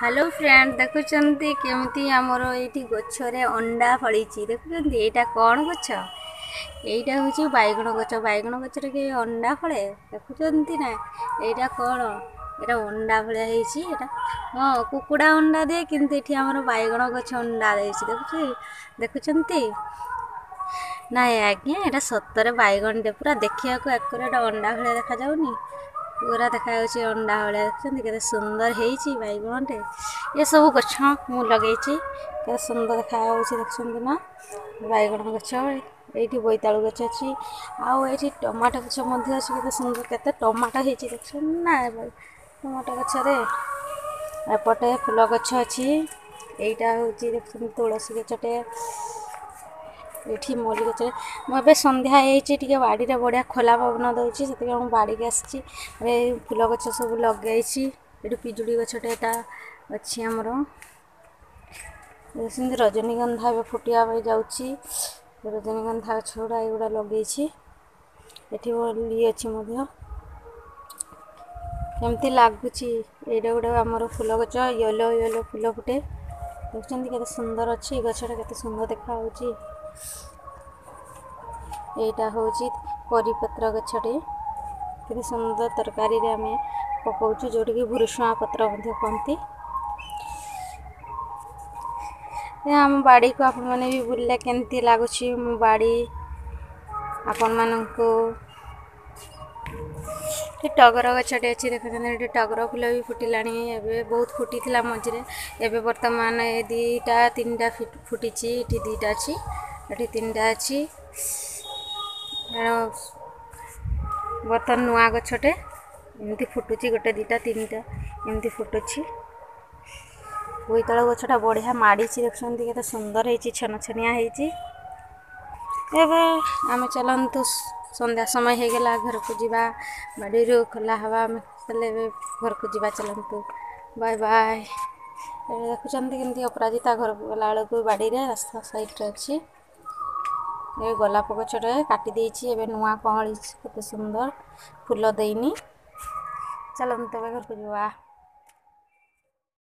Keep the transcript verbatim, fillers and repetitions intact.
Hello friend देखुंत केमती आमर ये गचरे अंडा फड़ी देखुं यहाँ कौन गच यहीटा हूँ बैगण गच बैगण गचर के अंडा फले देखुं ना यहाँ कौन ये अंडा भाया हाँ कुकुड़ा अंडा दे किंतु ये आम बैगण गच अंडा दे देखु देखुं ना आज्ञा यहाँ सतरे बैगण टे पूरा देखा एक अंडा भाया देखा जाऊनी पूरा देखा अंडा भाया देखते के सुंदर है बैगणटे ये सब गछ मु लगे के सुंदर देखा देखते ना बैगण गछ ये बोईतालु गछ अच्छी आउ ये टमाटो गछ अच्छे सुंदर के टमाटो हो देख ना टमाटो गचरे एपटे फूल गछ अच्छी यहीटा हूँ देख तुलसी गचटे ये मल्ली गच मुझे सन्ध्या होती बाड़ी में बढ़िया खोला पवन दूसरी से बाड़ी के आसी फूल गच सब लगे ये पिजुड़ी गचटे अच्छी आमर रजनीगंधा भी फुटिया जाऊँगी रजनीगंधा गछ गुड़ा युड़ा लगे ये अच्छी केमती लगुच यहाँ गोटे आमर फूल गच येलो येलो फूल फुटे देखते के सुंदर अच्छी गछटा के सुंदर देखा यहाँ हूँ परिपत्र गछटे कि सुंदर तरकारी आम पकाऊँ जोटी कि भुरुशुआ पत्र कहती आम बाड़ी को आपण मैंने भी बुलले केमती लगुच मो बाड़ी आपण मानू टगर गछटे अच्छी देखते टगर फूल भी फुटिला बहुत फुटी मझे एवं बर्तमान दीटा तीन टा फुटी दीटा अच्छी ये तीन टा अच्छी बर्तन नुआ गछटे एमती फुटुची गोटे दीटा तीन टा एमती फुटुची बोईतालु गछटा बढ़िया माड़ी देखते के सुंदर है छन छनिया आम चलतु संध्या समय हो गला घर को जीवा बाड़ी खोला हवा घर को जीवा चलतु बाय बाय देखुं केमती अपराजिता घर को गला बेलू बाड़ी रास्ता साइड अच्छी ये गोलाप गछटे काटी देछि एबे नुआ कहली केते सुंदर फूल देनी चलतु घर को जीवा।